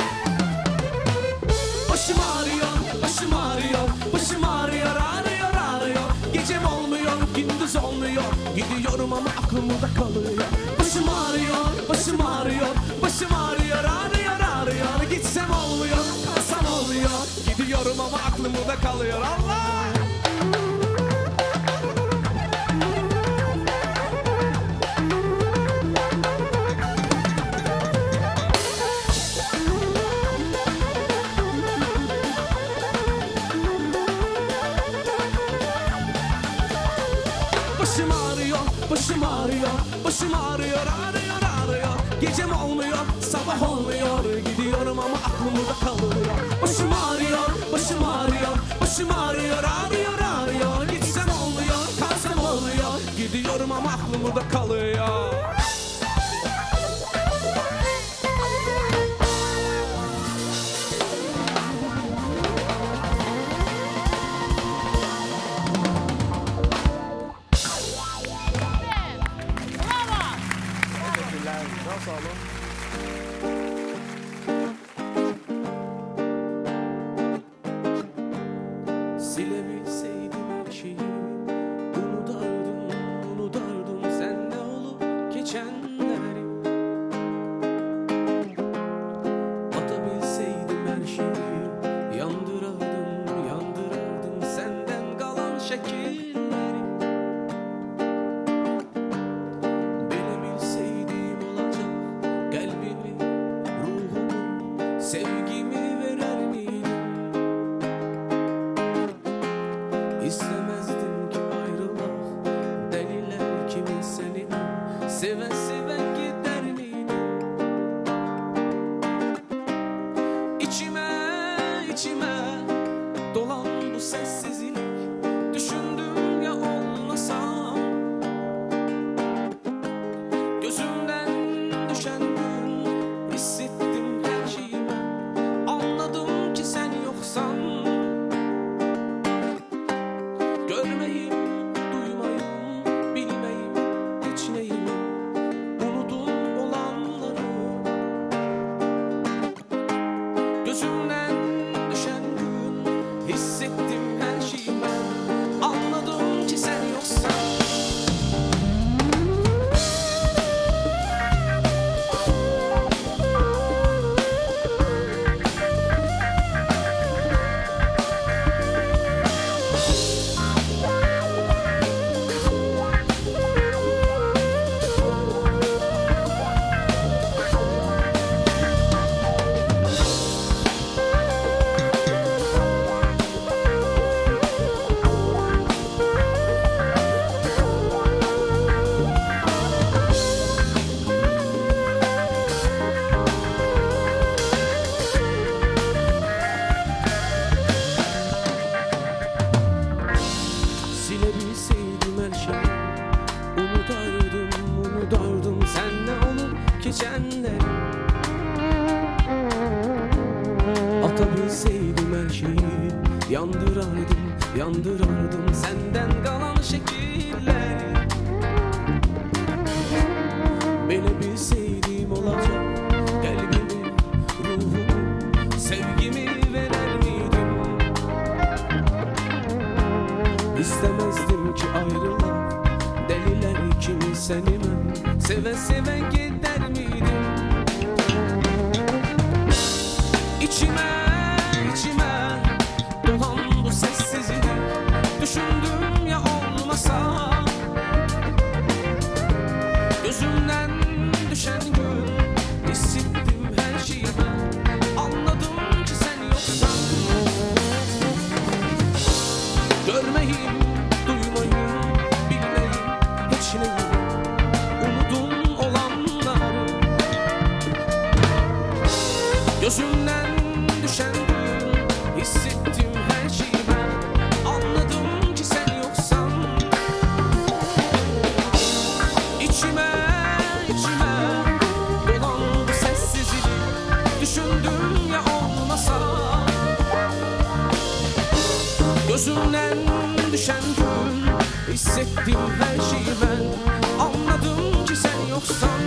Başım ağrıyor, başım ağrıyor, başım ağrıyor, ağrıyor, ağrıyor. Gecem olmuyor, gündüz olmuyor. Gidiyorum ama aklım burada kalıyor. Başım ağrıyor, başım ağrıyor, başım ağrıyor, ağrıyor, ağrıyor. Gitsem olmuyor, kalsam olmuyor. Gidiyorum ama aklım burada kalıyor. Allah! Başım ağrıyor, başım ağrıyor, başım ağrıyor, ağrıyor, ağrıyor. Gecem olmuyor, sabah olmuyor. Gidiyorum ama aklım burada kalıyor. Başım ağrıyor, başım ağrıyor, başım ağrıyor, ağrıyor, ağrıyor. Gitsem olmuyor, kalsam olmuyor. Gidiyorum ama aklım burada kalıyor. Sağ olun. Silebilseydim her şeyi, unutardım Yandırırdım senden qalan şəkilləri. Belə bilseydim olacaq, qəlbimi, ruhumu, sevgimi verər miydim? İstəməzdim ki ayrılaq, dəlilər kimi səni mən sevə-sevə gedər miydim? İçimə, içimə dolan bu səssizlik, düşündüm ya olmasa. Gözümdən düşən gün hiss etdim hər şeyi mən, anladım ki sən yoxsan. Görməyim, duymayım, bilməyim heç nəyi, unudum olanları. Gözümdən düşən gün hiss etdim hər şeyi mən, anladım ki sən yoxsan. İçimə, içimə dolan bu səssizlik, düşündüm ya olmasa. Gözümdən düşən gün hiss etdim hər şeyi mən, anladım ki sən yoxsan.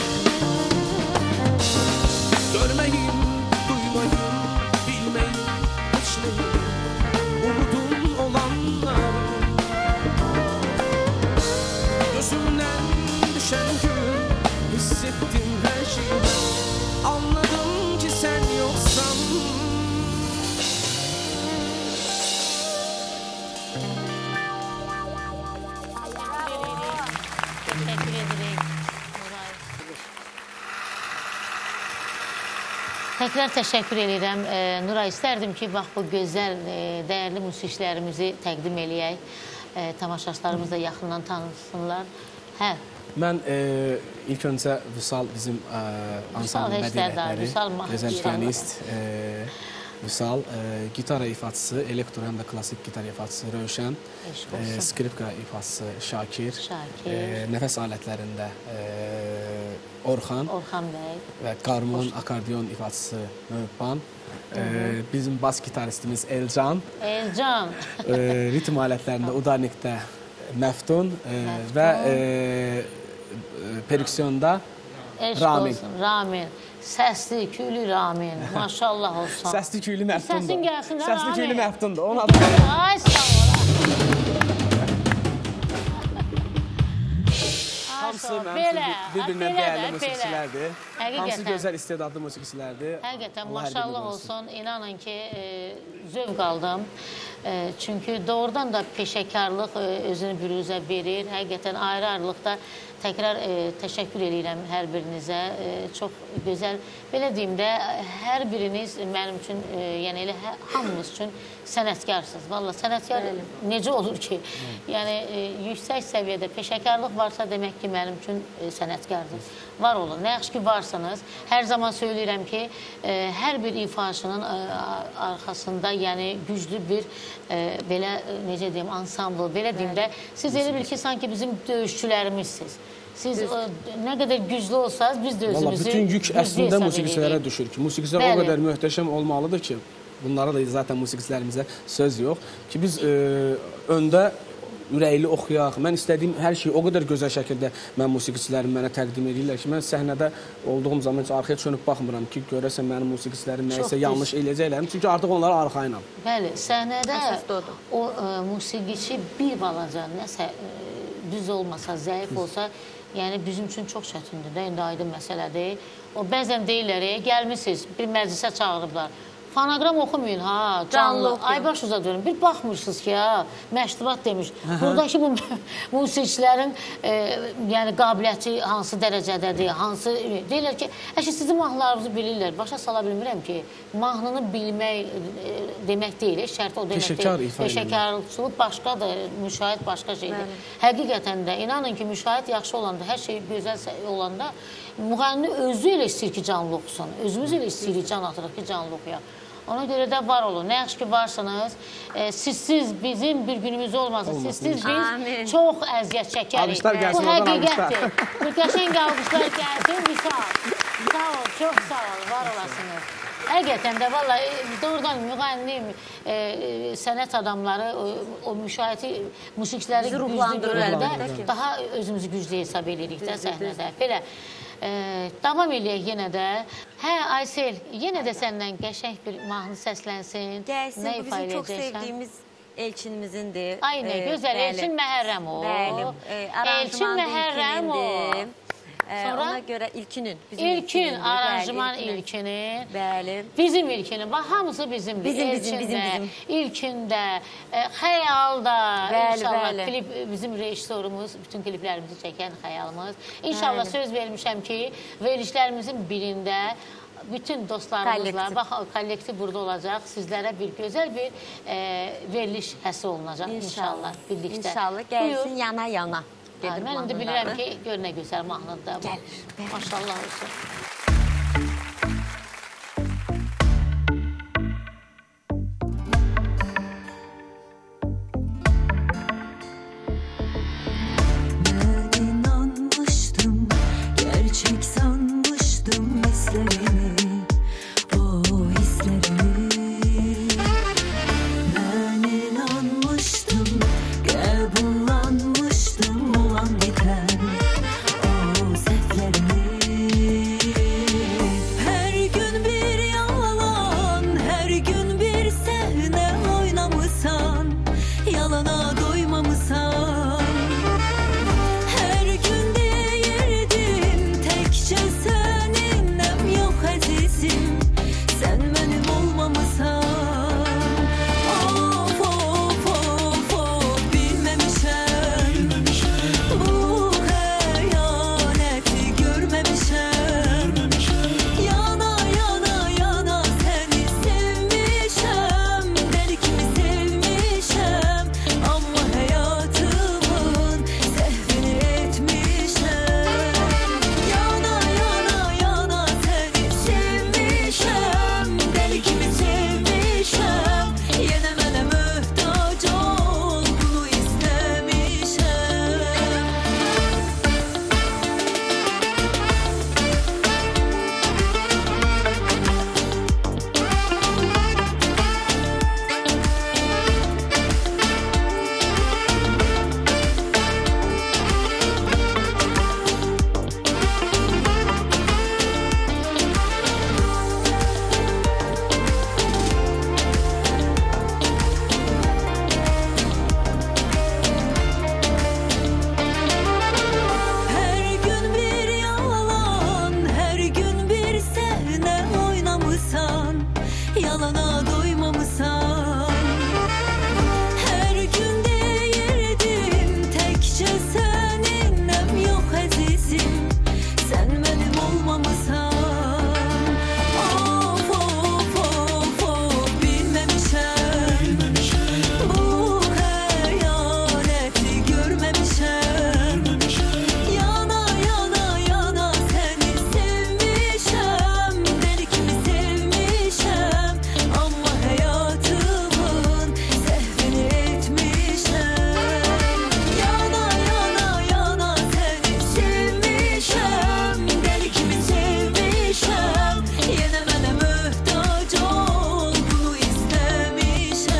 Görməyim, duymayım, bilməyim heç nəyi, unudum olanları. Gözümdən düşən gün hiss etdim hər şeyi mən, anladım ki sən yoxsan. Teşekkür ederim Nuray. Tekrar teşekkür ederim. Nuray, isterdim ki bax bu gözəl, dəyərli musiqiçilərimizi təqdim eləyək. Tamaşaçılarımız da yaxından tanısınlar. Hə, Mən ilk öncə Vüsal bizim ansamblın bədii rəhbəri, gözəl pianist Vüsal, gitara ifaçısı, elektro həm də klassik gitara ifaçısı Rövşən, skripka ifaçısı Şakir, nəfəs alətlərində Orxan Bəy və qarmon, akordeon ifaçısı Möhban, bizim bas gitaristimiz Elcan, ritm alətlərində Udarnikdə Məftun və perüksiyonda Ramin. Səsli, küylü Ramin. Maşallah olsun. Səsli, küylü Məftundur. Səsin gəlsin də Ramin. Səsli, küylü Məftundur. Onun adı. Ay, sağ ol. Hamısı bir-birindən dəyərli musiqiçilərdir. Hamısı gözəl istedadlı musiqiçilərdir. Həqiqətən, maşallah olsun. İnanın ki, zövq aldım. Çünki doğrudan da peşəkarlıq özünü büruzə verir. Həqiqətən ayrı-ayrılıqda təkrar təşəkkür edirəm hər birinizə. Çox gözəl. Belə deyim də, hər biriniz mənim üçün, yəni elə hamımız üçün sənətkarsınız. Valla sənətkar necə olur ki? Yəni, yüksək səviyyədə peşəkarlıq varsa demək ki, mənim üçün sənətkardır. Var olun. Nə yaxşı ki, varsınız. Hər zaman söyləyirəm ki, hər bir ifaçının arxasında, yəni güclü bir, belə, necə deyim, ansambl, belə deyim də, siz elə bil ki, sanki bizim döyüşçülərimizsiniz. Siz nə qədər güclü olsanız, biz də özümüzü bütün yük əslində musiqiçilərə düşür ki, musiqiçilər o qədər möhtəşəm olmalıdır ki, bunlara da zaten musiqiçilərimizə söz yox ki, biz öndə ürəkli oxuyaq. Mən istədiyim hər şeyi o qədər gözəl şəkildə mən musiqiçilərim mənə təqdim edirlər ki, mən səhnədə olduğum zaman heç arxaya çönüb baxmıram ki, görəsən mənim musiqiçilərim nəyisə yanlış eləyəcəklərim. Çünki artıq onları arxayla. Bəli, səhnədə o musiqiçi bir balaca nəsə düz olmasa, zəif olsa, yəni bizim üçün çox çətindir də, indi aydın məsələdir. O bəzən deyirlər, gəlmişsiniz, bir məclisə çağırıblar. Fonogram oxumayın, ha, canlı. Ay baş uzadıyorum. Bir baxmırsınız ki, ha, məştubat demiş. Buradakı bu musiqiçilərin yəni qabiliyyəti hansı dərəcədədir, hansı... Deyirlər ki, əşi sizin mahnılarınızı bilirlər. Başa sala bilmirəm ki, mahnını bilmək demək deyil, şərti o demək deyil. Peşəkarlıq başqadır, müşahid başqa şeydir. Həqiqətən də, inanın ki, müşahid yaxşı olanda, hər şey gözəl olanda, müğənni özü elə istəyir ki, canlı oxusun. Özümüz elə istəyirik, can atırıq ki, canlı oxuyaq. Ona göre de var olun. Ne yaxşı ki varsınız. Sizsiz bizim bir günümüz olmasın. Sizsiz biz çok əziyyət çəkərik. Alqışlar gəlsin, bu həqiqətdir. Bu qəşəng alqışlar gəlsin. Vüsal. Sağ ol, çox sağ ol, var olasınız. Həqiqətən də valla doğrudan müğənni, sənət adamları, o müşahidə musiqiçiləri güclü daha özümüzü güclü hesab edirik də səhnədə. Belə davam eləyək yenə də. Hə, Aysel, yenə də səndən qəşəng bir mahnı səslənsin. Gəlsin, bu bizim çox sevdiyimiz Elçinimizindir. Aynə, gözəl, Elçin Məhərrəm o. Bəli, Elçin Məhərrəm o. Ona görə İlkinin. İlkin, aranjman İlkinin. Bəli. Bizim İlkinin. Bax, hamısı bizimdir. Bizim. İlkin də, Xəyal da. Bəli, İnşallah klip bizim rejissorumuz, bütün kliplərimizi çəkən Xəyalımız. İnşallah söz vermişəm ki, verilişlərimizin birində bütün dostlarımızla, bax, kollektiv burada olacaq. Sizlərə bir gözəl bir veriliş həsi olunacaq inşallah birlikdə. İnşallah, gəlsin yana-yana. Mən indi bilirəm ki, gör nə gözəl mahnıdır. Gəlir. Maşallah olsun. Ben inanmıştım, gerçek sanmıştım hislerini, o hislerini. Ben inanmıştım, kabullanmıştım olan biten o seflerini. Her gün bir yalan, her gün bir sahne oynamışsan, yalana doymamışsan. Her gün değirdim tekçe seninle yok azizim, sen benim olmamışsan. Of of of of bilmemişim, bu hayaleti görmemişim. Yana yana yana seni sevmişim, deli gibi sevmişim. Ama hayatımın sehvini etmişim. Yana yana yana seni sevmişim, deli gibi sevmişim. Yine bana muhtaç ol, bunu istemişim. Her gün bir yalan, her gün bir sahne oynamışsan, yalana doymamışsan. Her gün değirdim tekçe seninle yok azizim, sen benim olmamışsan. Of of of of bilmemişim, bu hayaleti görmemişim. Yana yana yana seni sevmişim, deli gibi sevmişim. Ama hayatımın sehvini etmişim. Yana yana yana seni sevmişim, deli gibi sevmişim. Yine bana muhtaç ol, bunu istemişim.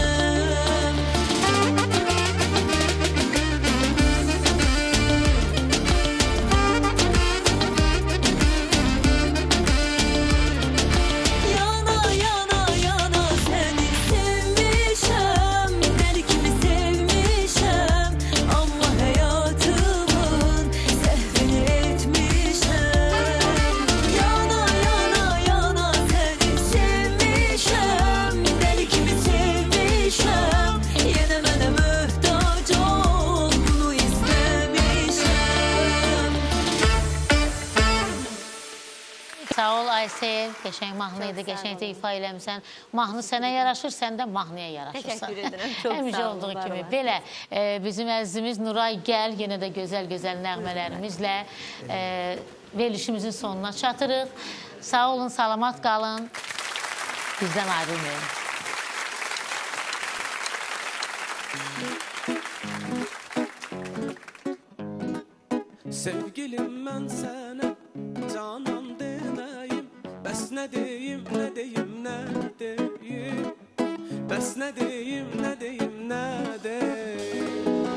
Yana yana yana seni sevmişim, deli gibi sevmişim. Ama hayatımın sehvini etmişim. Yana yana yana seni sevmişim, deli gibi sevmişim. Yine bana muhtaç ol, bunu istemişim. Sağ ol Aysel, qəşəng mahnı idi, qəşəng də ifa eləmişsən. Mahnı sənə yaraşır, sən də mahnıya yaraşırsan. Təşəkkür edirəm, çox sağ Həmişə olun, olduğu var kimi. olun. Belə, bizim əzizimiz Nuray Gəl, yenə də gözəl-gözəl nəğmələrimizlə verilişimizin sonuna çatırıq. Sağ olun, salamat qalın, bizdən ayrılmayın. Sevgilim ben sana canan demeye Bəs nə deyim, nə deyim, nə deyim? Bəs nə deyim, nə deyim, nə deyim?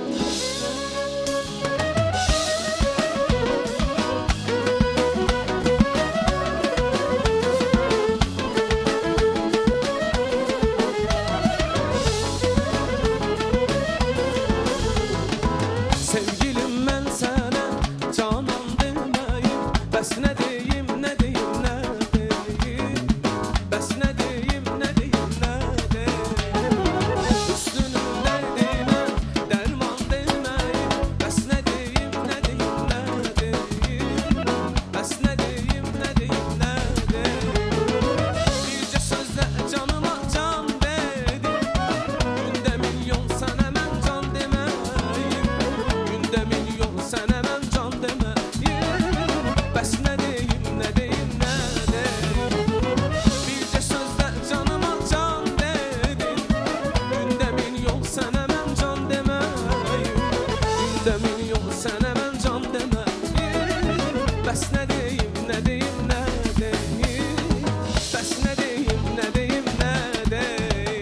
Sevgilim mən sənə canan deməyim. Bəs nə deyim, nə deyim, nə deyim? Bəs nə deyim, nə deyim, nə deyim? Üstünün dərdinə dərman deməyim. Bəs nə deyim, nə deyim, nə deyim? Bəs nə deyim, nə deyim, nə deyim? Bircə sözlə canıma can dedim. Gündə milyon sənə mən can deməyim. Gündə milyon sənə mən can deməyim. Bəs nə deyim, nə deyim, nə deyim? Bircə sözlə canıma can dedim. Gündə milyon sənə mən can deməyim. Gündə milyon sənə mən can deməyim. Bəs nə deyim, nə deyim, nə deyim? Bəs nə deyim, nə deyim, nə deyim?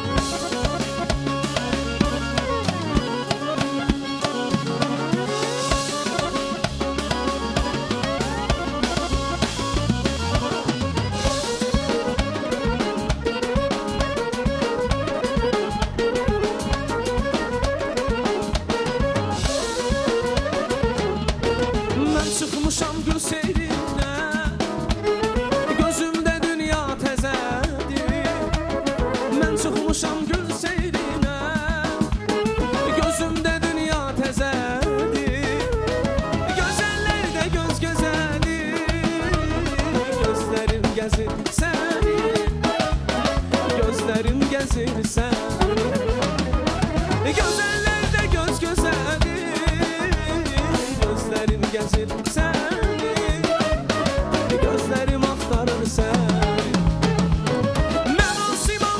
Mən çıxmışam gül seyrinə, gözümdə dünya təzədir. Mən çıxmışam gül seyrinə, gözümdə dünya təzədir. Gözəllər də göz gözəlir, gözlərim gəzir səni, gözlərim gəzir səni. Gözəllər də göz gözəlir, gözlərim gəzir səni, gözlərim axtarır səni. Mən o siman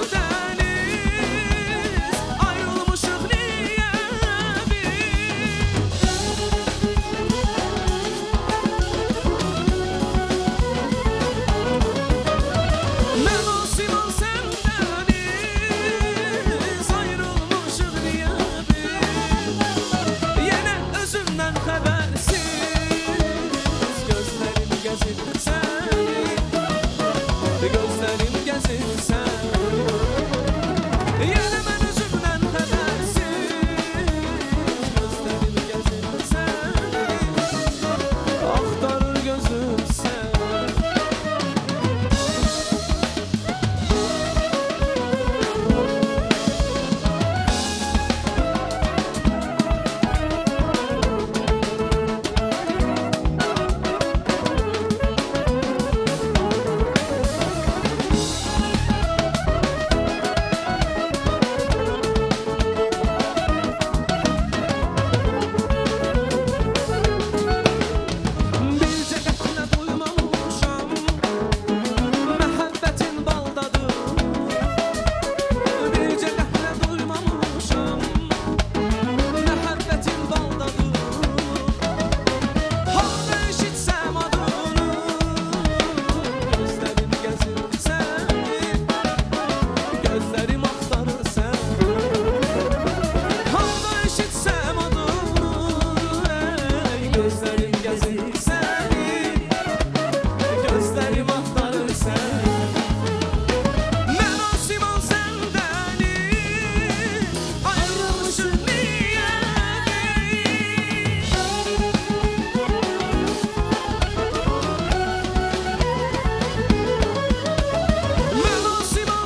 səndəniz, ayrılmışıq niyə biz? Mən o siman səndəniz, ayrılmışıq niyə biz? Yenə özümdən xəbərsiz, gözlərim gəzir səni, gözlərim gəzir səni. Yenə mən özümdən xəbərsiz, gözlərim gəzir səni, axtarır gözüm səni. Bircə qətlə duymamışam, məhəbbətin baldadır. Bircə qətlə duymamışam, məhəbbətin baldadır. Halda eşitsəm adını, gözlərim gəzir səni, gözlərim axtarır səni. Halda eşitsəm adını, gözlərim gəzir səni, gözlərim axtarır səni. Mən o siman səndəniz, ayrılmışıq niyə biz? Mən o siman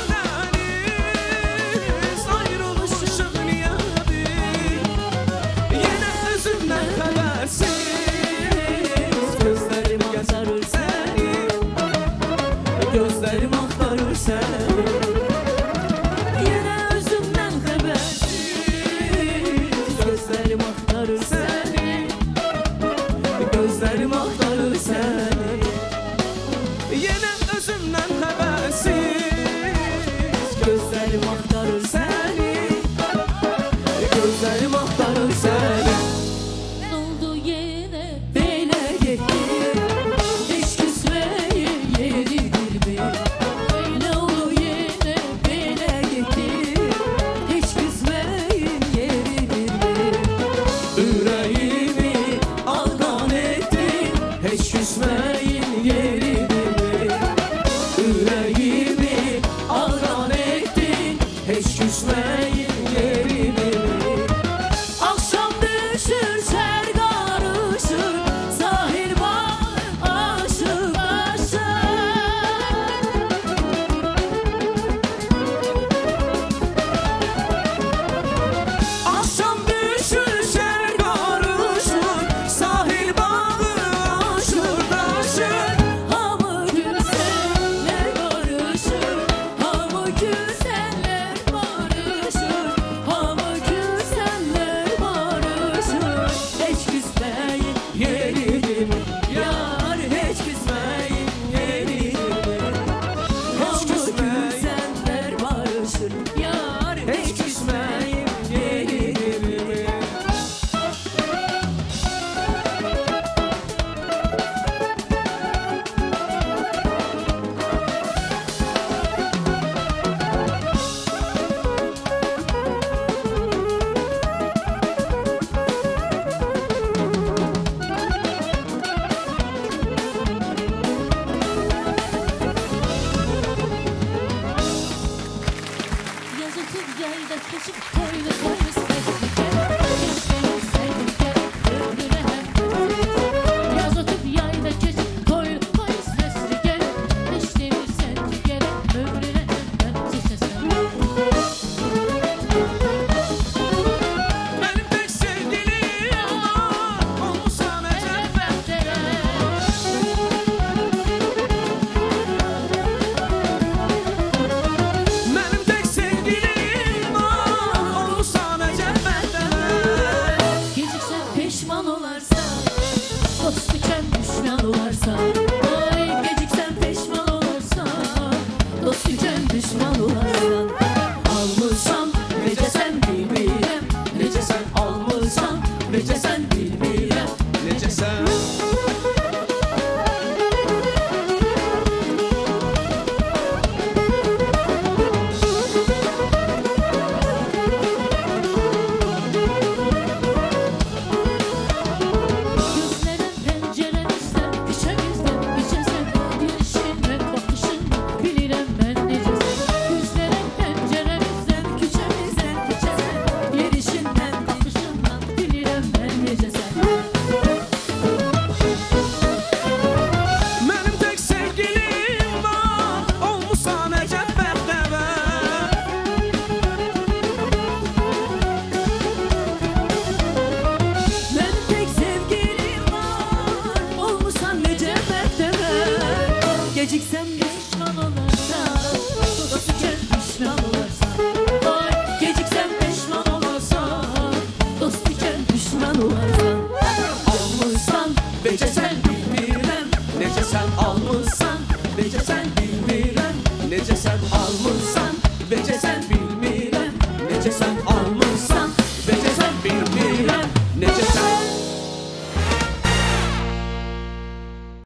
səndəniz, ayrılmışıq niyə biz? Yenə özümdən xəbərsiz, gözlərim axtarır səni, gözlərim axtarır səni. Yenə özümdən xəbərsiz, gözlərim axtarır səni, gözlərim axtarır səni. Yenə özümdən xəbərsiz, gözlərim axtarır səni, gözlərim axtarır səni. Oldu yenə Belə getdi, heç küsməyi Geciksen pişman olarsan, dost ikən pişman olarsan. Oy, geciksen pişman olarsan, dost ikən pişman olarsan. Almışsan, becəsən bilmirəm, necə sən almışsan, becəsən bilmirəm, necə sən almışsan, becəsən bilmirəm, necə sən